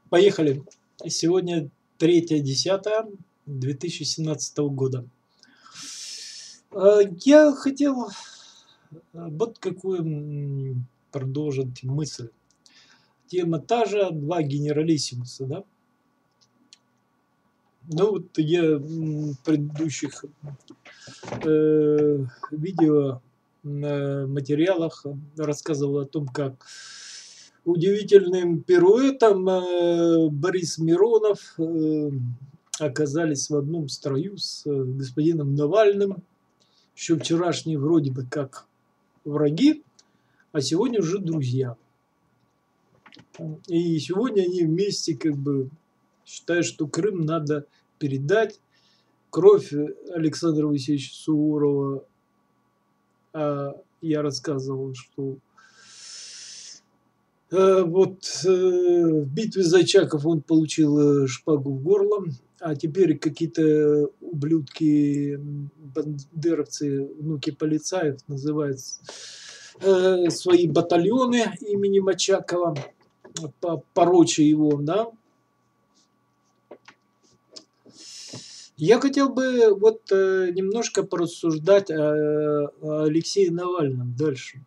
Поехали. Сегодня 3.10.2017 года. Я хотел вот какую продолжить мысль. Тема та же, два генералиссимуса, да? Ну вот я в предыдущих видео материалах рассказывал о том, как удивительным пируэтом Борис Миронов оказались в одном строю с господином Навальным. Еще вчерашние вроде бы как враги, а сегодня уже друзья. И сегодня они вместе как бы считают, что Крым надо передать. Кровь Александра Васильевича Суворова, я рассказывал, что в битве за Очаков он получил шпагу в горло, а теперь какие-то ублюдки, бандеровцы, внуки полицаев, называют свои батальоны именем Очакова, пороча его, да. Я хотел бы вот немножко порассуждать о Алексее Навальном дальше.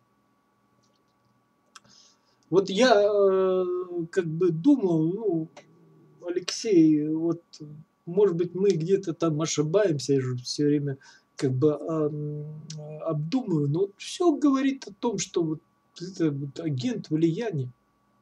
Вот я как бы думал, Алексей, вот может быть мы где-то там ошибаемся, я же все время как бы обдумываю, но все говорит о том, что вот это вот агент влияния,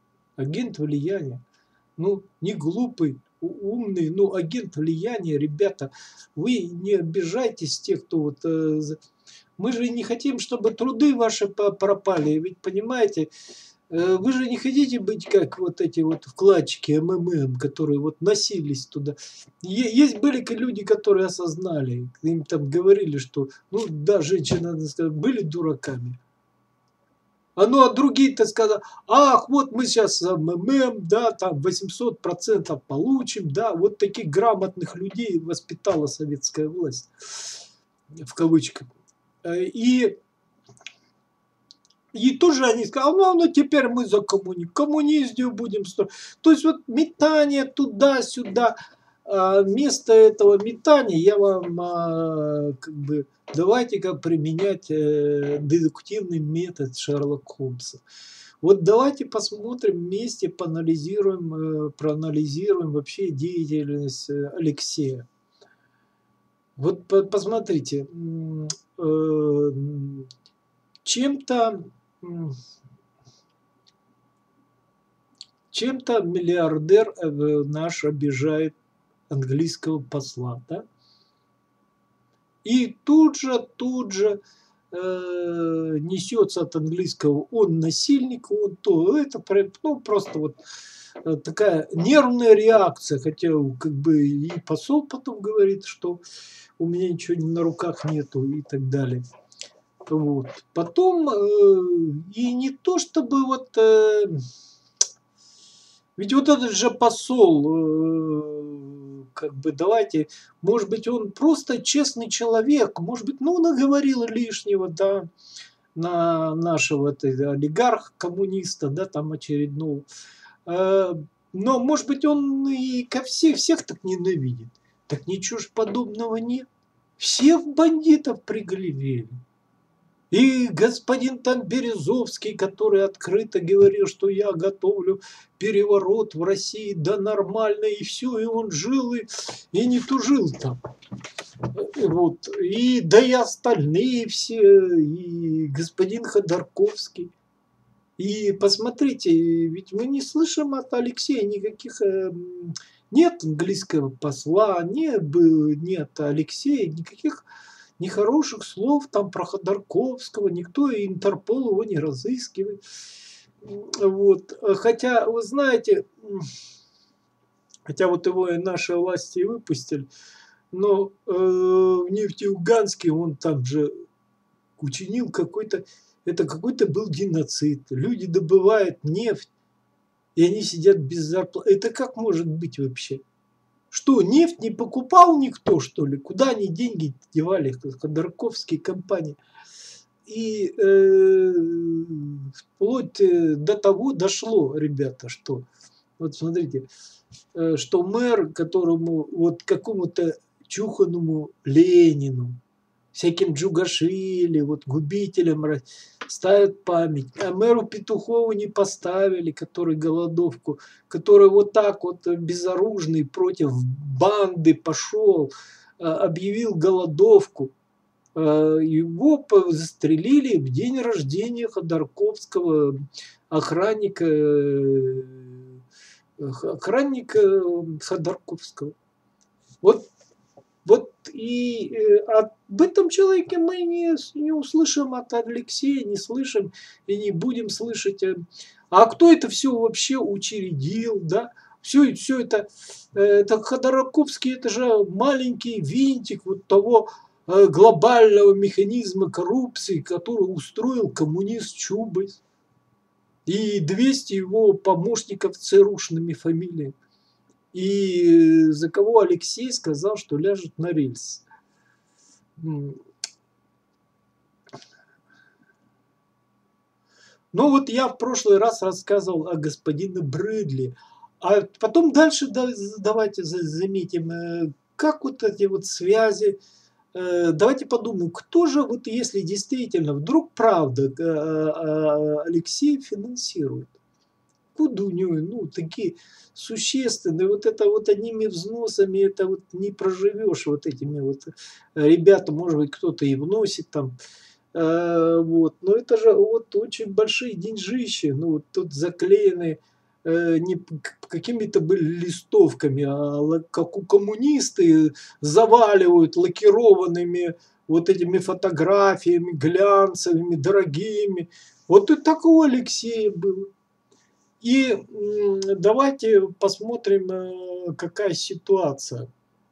ну не глупый, умный, но агент влияния, ребята, вы не обижайтесь тех, кто вот мы же не хотим, чтобы труды ваши пропали, ведь понимаете. Вы же не хотите быть как вот эти вот вкладчики МММ, которые вот носились туда. Есть были люди, которые осознали, им там говорили, что, ну да, женщины, надо сказать, были дураками. А другие-то сказали, ах, вот мы сейчас МММ, да, там 800% получим, да, вот таких грамотных людей воспитала советская власть, в кавычках. И тоже они сказали, ну теперь мы за коммунизм будем строить. То есть вот метание туда-сюда. Вместо этого метания я вам как бы давайте-ка применять дедуктивный метод Шерлока Холмса. Вот давайте посмотрим вместе, проанализируем вообще деятельность Алексея. Вот посмотрите, чем-то миллиардер наш обижает английского посла, да? И тут же несется от английского, он насильник, он то, это, ну, просто вот такая нервная реакция, хотя как бы и посол потом говорит, что у меня ничего на руках нету и так далее. Вот. Потом и не то чтобы вот ведь вот этот же посол, как бы давайте, может быть, он просто честный человек, может быть, ну, наговорил лишнего, да, на нашего олигарха, коммуниста, да, там очередного. Но, может быть, он и ко всех так ненавидит. Так ничего ж подобного нет. Всех бандитов приголубили. И господин там Березовский, который открыто говорил, что я готовлю переворот в России, да нормально, и все, и он жил, и не тужил там. Вот. И да и остальные все, и господин Ходорковский. И посмотрите, ведь мы не слышим от Алексея никаких... Нет английского посла, нет Алексея никаких нехороших слов там про Ходорковского, никто, и Интерпол его не разыскивает. Вот. Хотя, вы знаете, хотя вот его и наши власти выпустили, но в Нефтеюганске он там же учинил какой-то был геноцид. Люди добывают нефть, и они сидят без зарплаты. Это как может быть вообще? Что, нефть не покупал никто, что ли? Куда они деньги девали, Ходорковские компании? И вплоть до того дошло, ребята, что Вот смотрите, что мэр, которому вот какому-то чуханному Ленину, всяким Джугашвили, вот губителям ставят память. А мэру Петухову не поставили, который голодовку, который вот так вот безоружный против банды пошел, объявил голодовку. Его застрелили в день рождения Ходорковского, охранника, охранника Ходорковского. Вот и об этом человеке мы не услышим от Алексея, не слышим и не будем слышать. А кто это все вообще учредил, да? Все это Ходорковский, это же маленький винтик вот того глобального механизма коррупции, который устроил коммунист Чубайс и 200 его помощников с ЦРУшными фамилиями. И за кого Алексей сказал, что ляжет на рельс. Ну вот я в прошлый раз рассказывал о господине Брэдли. А потом дальше давайте заметим, как вот эти вот связи. Давайте подумаем, кто же, вот если действительно, вдруг правда Алексей финансирует. Откуда у него, ну, такие существенные, вот это вот одними взносами, это вот не проживешь вот этими вот ребята, может быть, кто-то и вносит там, вот, но это же вот очень большие деньжищи, ну, вот тут заклеены не какими-то были листовками, а как у коммунисты заваливают лакированными вот этими фотографиями глянцевыми, дорогими. Вот и такого Алексея было. И давайте посмотрим, какая ситуация.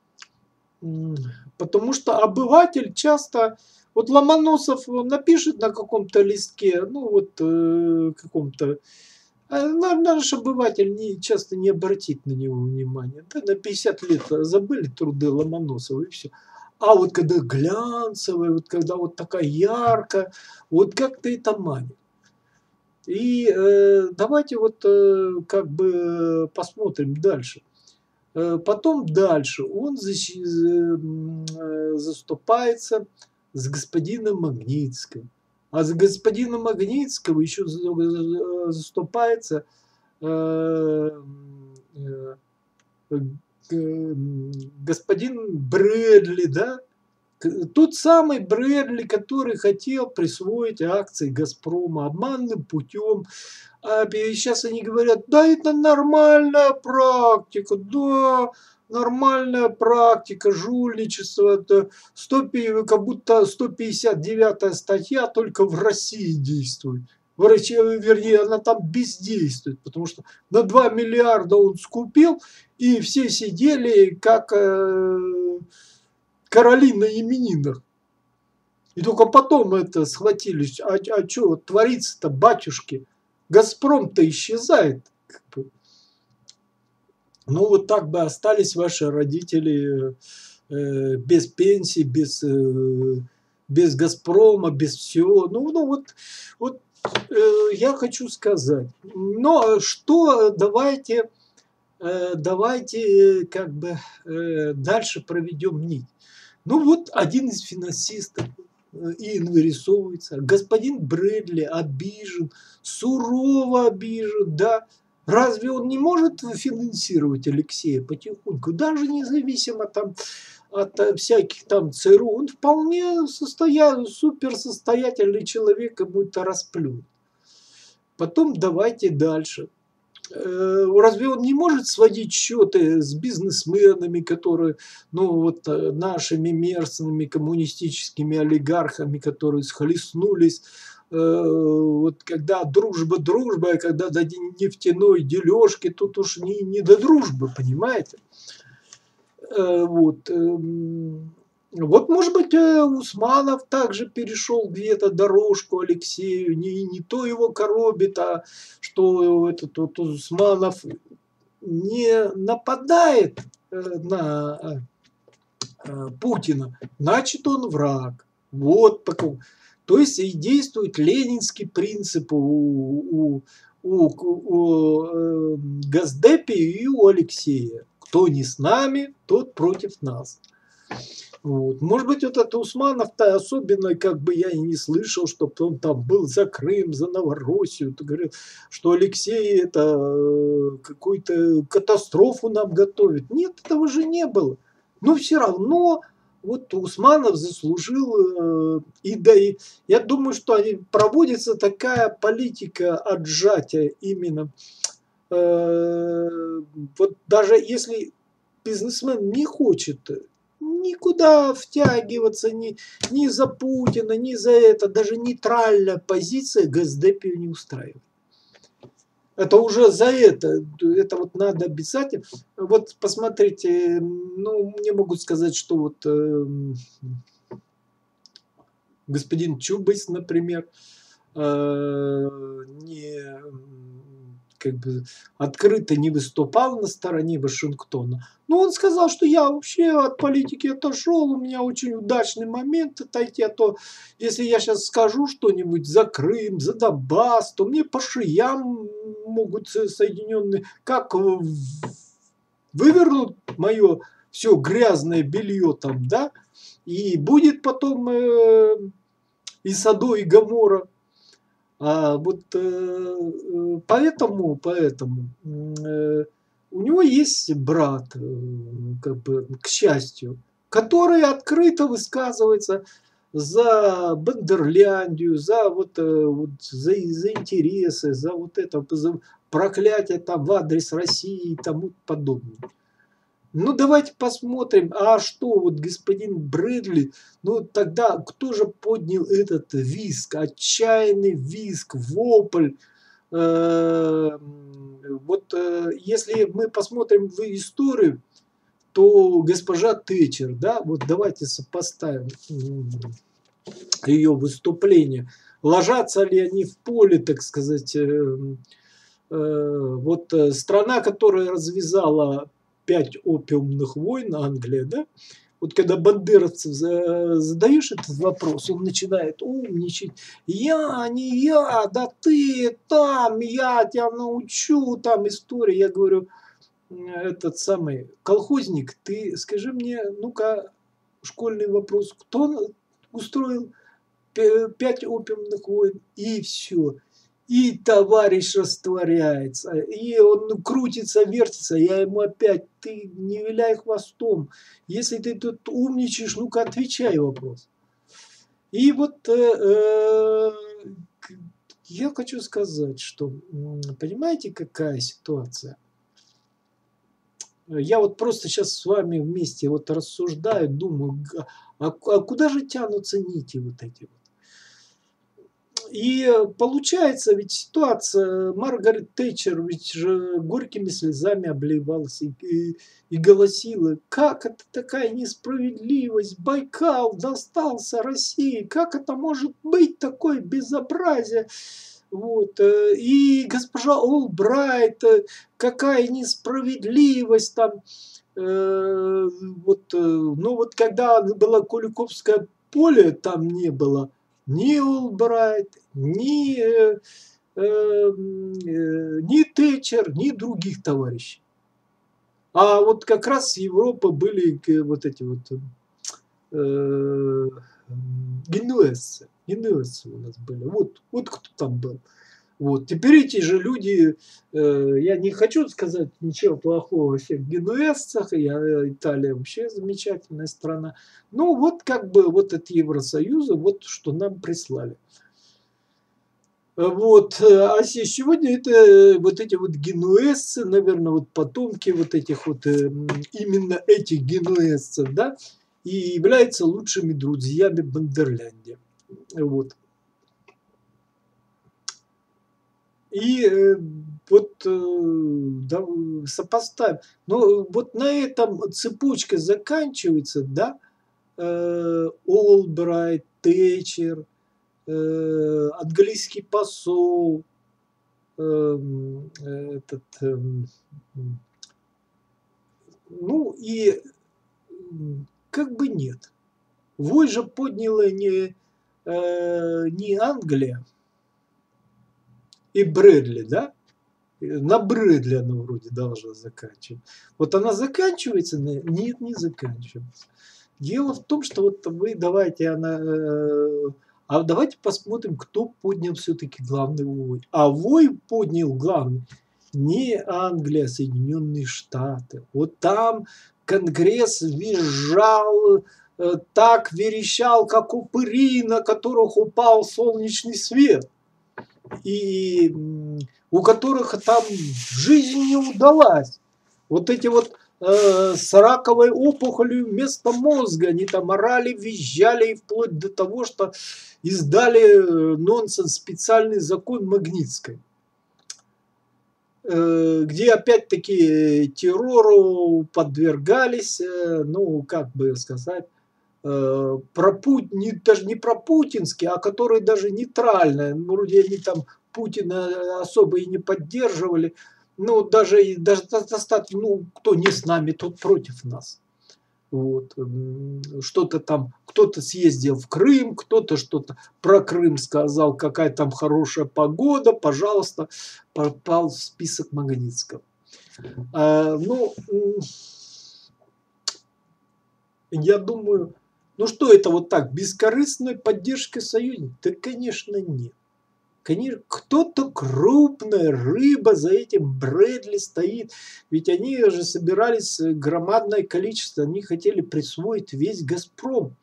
Потому что обыватель часто, вот Ломоносов напишет на каком-то листке, ну вот каком-то, наш обыватель часто не обратит на него внимания. Да, на 50 лет забыли труды Ломоносова и все. А вот когда глянцевая, вот когда вот такая яркая, вот как-то это манит. И давайте вот как бы посмотрим дальше. Потом дальше он заступается с господином Магнитским. А с господином Магнитского еще заступается господин Брэдли, да? Тот самый Брэдли, который хотел присвоить акции Газпрома обманным путем. А сейчас они говорят, да, это нормальная практика, да, нормальная практика, жульничество, это как будто 159-я статья только в России действует. Вернее, она там бездействует, потому что на 2 миллиарда он скупил, и все сидели как короли на именинах. И только потом это схватились. А что творится-то, батюшки? Газпром-то исчезает. Ну, вот так бы остались ваши родители без пенсии, без Газпрома, без всего. Ну вот я хочу сказать. Но что давайте как бы дальше проведем нить. Ну вот один из финансистов и вырисовывается. Господин Брэдли обижен, сурово обижен, да. Разве он не может финансировать Алексея потихоньку, даже независимо там от всяких там ЦРУ? Он вполне суперсостоятельный человек, ему это расплюнуть. Потом давайте дальше. Разве он не может сводить счеты с бизнесменами, которые, ну вот нашими мерзкими коммунистическими олигархами, которые схлестнулись, вот когда дружба, а когда до нефтяной дележки, тут уж не до дружбы, понимаете? Вот, может быть, Усманов также перешел где-то дорожку Алексею, не то его коробит, а что этот вот Усманов не нападает на Путина, значит он враг. Вот такой. То есть и действует ленинский принцип у у Госдепе и у Алексея. Кто не с нами, тот против нас. Вот. Может быть, вот это Усманов-то особенно, как бы я и не слышал, чтобы он там был за Крым, за Новороссию. Ты говорил, что Алексей это какую-то катастрофу нам готовит. Нет, этого же не было. Но все равно вот Усманов заслужил, и да, и я думаю, что проводится такая политика отжатия именно. Вот даже если бизнесмен не хочет никуда втягиваться, ни за Путина, ни за это, даже нейтральная позиция Госдепе не устраивает. Это уже за это вот надо обязательно. Вот посмотрите, ну, мне могут сказать, что вот господин Чубайс, например, не как бы открыто не выступал на стороне Вашингтона. Но он сказал, что я вообще от политики отошел, у меня очень удачный момент отойти, а то если я сейчас скажу что-нибудь за Крым, за Донбасс, то мне по шиям могут Соединенные, как вывернут мое все грязное белье там, да, и будет потом и Содом, и Гоморра. Вот поэтому у него есть брат, как бы, к счастью, который открыто высказывается за Бандерляндию, за за интересы, за вот это за проклятие там в адрес России и тому подобное. Ну, давайте посмотрим, а что вот господин Брэдли, ну, тогда кто же поднял этот визг, отчаянный визг, вопль? Если мы посмотрим в историю, то госпожа Тэтчер, да, вот давайте сопоставим ее выступления. Ложатся ли они в поле, так сказать, страна, которая развязала 5 опиумных войн, Англия, да, вот когда бандеровцев задаешь этот вопрос, он начинает умничать. Я, не я, да ты там, я тебя научу, там история. Я говорю, этот самый колхозник, ты скажи мне, ну-ка, школьный вопрос, кто устроил 5 опиумных войн? И все. И товарищ растворяется, и он крутится, вертится, я ему опять, ты не виляй хвостом, если ты тут умничаешь, ну-ка отвечай вопрос. И вот я хочу сказать, что, понимаете, какая ситуация? Я вот просто сейчас с вами вместе вот рассуждаю, думаю, а куда же тянутся нити вот эти вот? И получается ведь ситуация, Маргарет Тэтчер ведь же горькими слезами обливалась и голосила, как это такая несправедливость, Байкал достался России, как это может быть такое безобразие. Вот. И госпожа Олбрайт, какая несправедливость там. Ну вот когда было Куликовское поле, там не было ни Олбрайт, ни Тэтчер, ни других товарищей. А вот как раз с Европы были вот эти вот генуэзцы. Генуэзцы у нас были. Вот кто там был. Вот. Теперь эти же люди, я не хочу сказать ничего плохого о всех генуэзцах, Италия вообще замечательная страна. Ну вот как бы вот от Евросоюза, вот что нам прислали. Вот, а сегодня это вот эти вот генуэзцы, наверное, вот потомки вот этих вот, именно этих генуэзцев, да, и являются лучшими друзьями Бандерлянде. Вот. И да, сопоставим. Но вот на этом цепочка заканчивается, да, Олбрайт, Тэтчер, английский посол, ну и как бы нет. Вой же подняла не Англия, и Брэдли, да? На Брэдли она вроде должна заканчивать. Вот она заканчивается? Нет, не заканчивается. Дело в том, что вот вы давайте а давайте посмотрим, кто поднял все-таки главный вой. А вой поднял главный не Англия, а Соединенные Штаты. Вот там Конгресс визжал, так верещал, как упыри, на которых упал солнечный свет. И у которых там жизнь не удалась. Вот эти вот с раковой опухолью вместо мозга, они там орали, визжали, и вплоть до того, что издали нонсенс, специальный закон Магнитской, где опять-таки террору подвергались, ну, как бы сказать, даже не пропутинские, а которые даже нейтральные. Вроде они там Путина особо и не поддерживали. Ну, даже достаточно, ну, кто не с нами, тот против нас. Вот. Что-то там, кто-то съездил в Крым, кто-то что-то про Крым сказал, какая там хорошая погода, пожалуйста, попал в список Магнитского. Ну, я думаю, ну что это вот так, бескорыстной поддержки союзников? Да, конечно, нет. Конечно, кто-то крупная рыба за этим Брэдли стоит. Ведь они же собирались громадное количество, они хотели присвоить весь Газпром.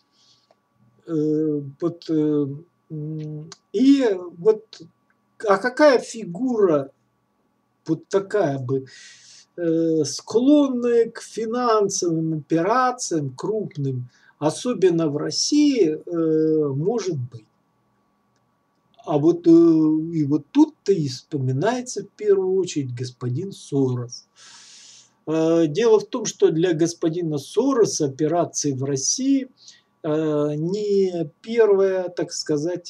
И вот, а какая фигура вот такая бы, склонная к финансовым операциям крупным, особенно в России, может быть? А вот и вот тут-то и вспоминается в первую очередь господин Сорос. Дело в том, что для господина Сороса операции в России не первая, так сказать,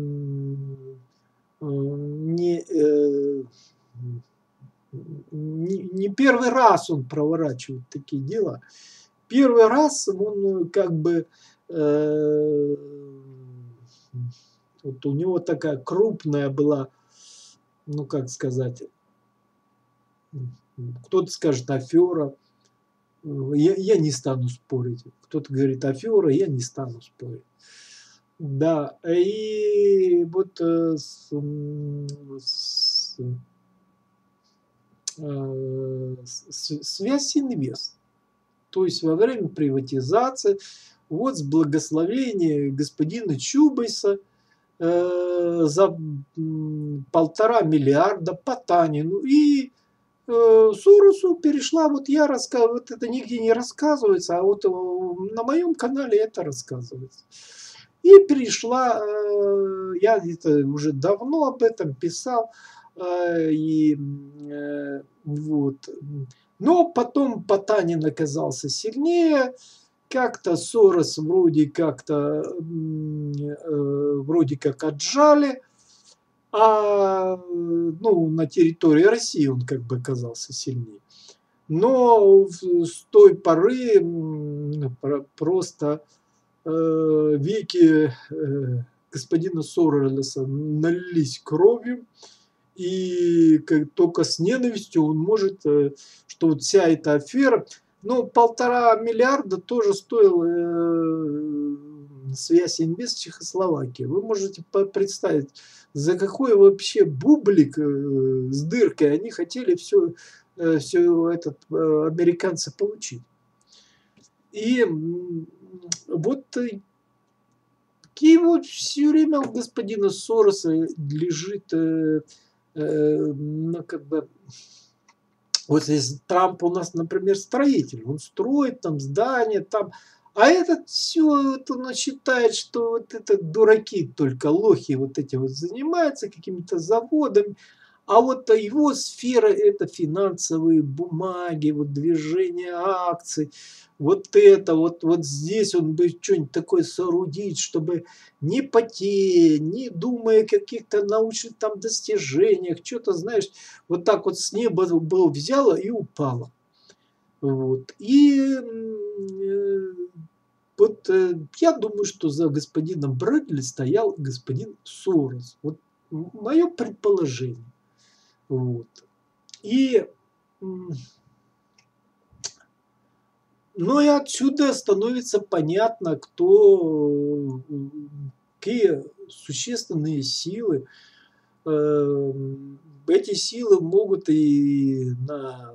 не первый раз он проворачивает такие дела. Первый раз он как бы вот у него такая крупная была, ну как сказать, кто-то скажет афера, я не стану спорить. Кто-то говорит афера, я не стану спорить. Да, и вот связь инвест. То есть во время приватизации, вот с благословения господина Чубайса за 1,5 миллиарда Потанину и Соросу перешла, вот я рассказываю, вот это нигде не рассказывается, а вот на моем канале это рассказывается. И перешла, я это уже давно об этом писал, и вот. Но потом Потанин оказался сильнее, как-то Сорос вроде как отжали, а ну, на территории России он как бы оказался сильнее. Но с той поры просто веки господина Сороса налились кровью, и только с ненавистью он может, что вот вся эта афера, ну, 1,5 миллиарда тоже стоил связь инвест Чехословакии. Вы можете представить, за какой вообще бублик с дыркой они хотели все этот американцы получить. И вот вот все время у господина Сороса лежит, ну, как бы, вот здесь Трамп у нас, например, строитель, он строит там здания, там, а этот все, вот он считает, что вот это дураки только, лохи вот эти вот занимаются какими-то заводами, а вот его сфера это финансовые бумаги, вот движение акций, вот это, вот здесь он бы что-нибудь такое соорудить, чтобы не потея, не думая о каких-то научных там достижениях, что-то, знаешь, вот так вот с неба было взяло и упало. Вот. И вот я думаю, что за господином Брэдли стоял господин Сорос. Вот Мое предположение. Вот. И, ну и отсюда становится понятно, какие существенные силы. Эти силы могут и на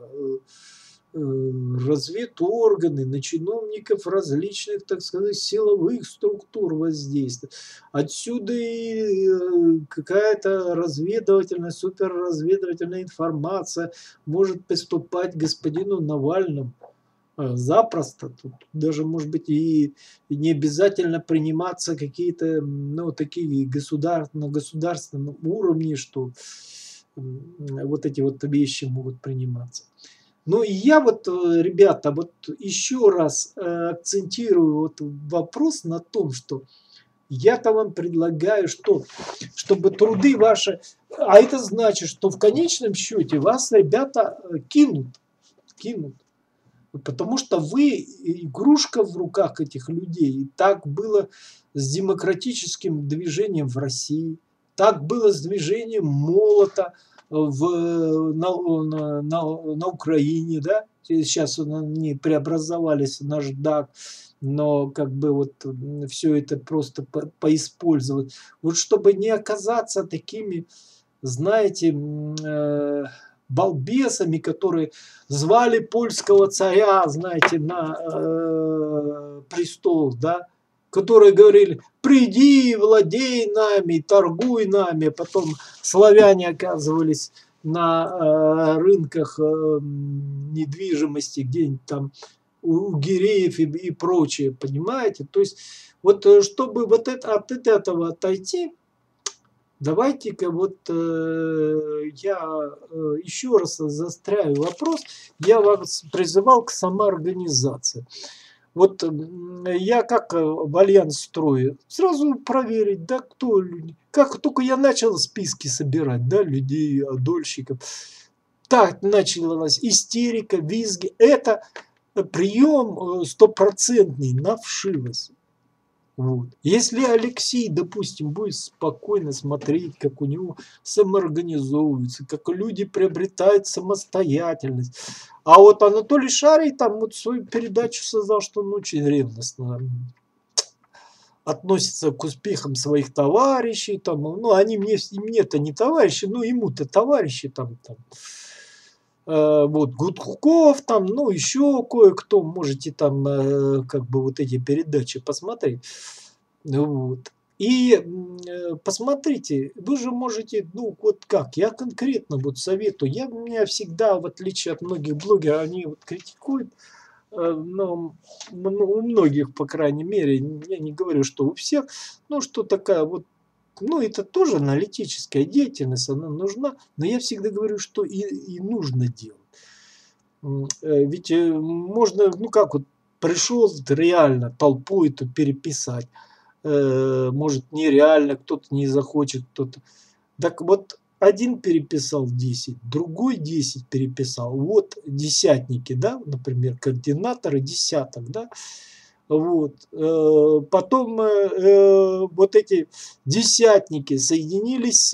разведорганы, на чиновников различных, так сказать, силовых структур воздействовать. Отсюда и какая-то разведывательная, суперразведывательная информация может поступать господину Навальному. Запросто. Тут даже, может быть, и не обязательно приниматься какие-то, ну, такие на государственном уровне, что вот эти вот вещи могут приниматься. Ну, и я вот, ребята, вот еще раз акцентирую вот вопрос на том, что я-то вам предлагаю, что, чтобы труды ваши, а это значит, что в конечном счете вас, ребята, кинут. Потому что вы игрушка в руках этих людей. И так было с демократическим движением в России, так было с движением молота на Украине, да? Сейчас они преобразовались в наждак, но как бы вот все это просто поиспользовать. Вот чтобы не оказаться такими, знаете, балбесами, которые звали польского царя, знаете, на престол, да, которые говорили: приди, владей нами, торгуй нами. Потом славяне оказывались на рынках недвижимости, где-нибудь там у Гиреев и прочее, понимаете? То есть вот чтобы вот от этого отойти, давайте-ка вот я еще раз заостряю вопрос. Я вас призывал к самоорганизации. Вот я как в альянс строю, сразу проверить, да, кто люди. Как только я начал списки собирать, да, людей, дольщиков, так началась истерика, визги. Это прием стопроцентный на вшивость. Вот. Если Алексей, допустим, будет спокойно смотреть, как у него самоорганизовываются, как люди приобретают самостоятельность. А вот Анатолий Шарий там вот свою передачу создал, что он очень ревностно относится к успехам своих товарищей. Там, ну, они мне-то не товарищи, но ему-то товарищи там вот Гудков там, ну еще кое-кто, можете там как бы вот эти передачи посмотреть. Вот. И посмотрите, вы же можете, ну вот как, я конкретно вот советую, меня всегда, в отличие от многих блогеров, они вот критикуют, но у многих, по крайней мере, я не говорю, что у всех, ну что такая вот, ну это тоже аналитическая деятельность, она нужна, но я всегда говорю, что и нужно делать. Ведь можно, ну как вот, пришел реально толпу эту переписать, может нереально, кто-то не захочет, кто-то. Так вот, один переписал 10, другой 10 переписал. Вот десятники, да, например, координаторы десяток, да. Вот. Потом вот эти десятники соединились,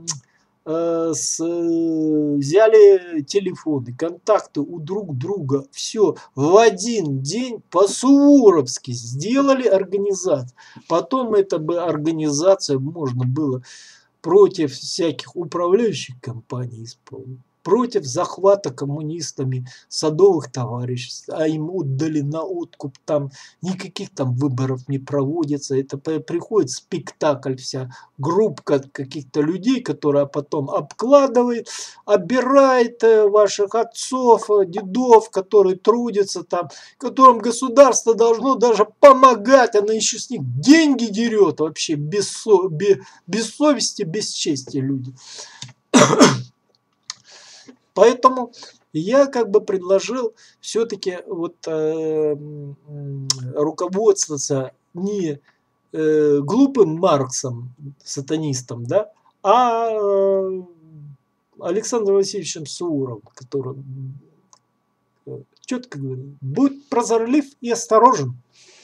взяли телефоны, контакты у друг друга, все в один день по-суворовски сделали организацию. Потом эта бы организация можно было против всяких управляющих компаний исполнить, против захвата коммунистами садовых товариществ, а им отдали на откуп, там никаких там выборов не проводится, это приходит спектакль, вся группа каких-то людей, которая потом обкладывает, обирает ваших отцов, дедов, которые трудятся там, которым государство должно даже помогать, она еще с них деньги дерет вообще без совести, без чести люди. Поэтому я как бы предложил все-таки вот руководствоваться не глупым Марксом, сатанистом, да, а Александром Васильевичем Суворовым, который четко говорит: будь прозорлив и осторожен.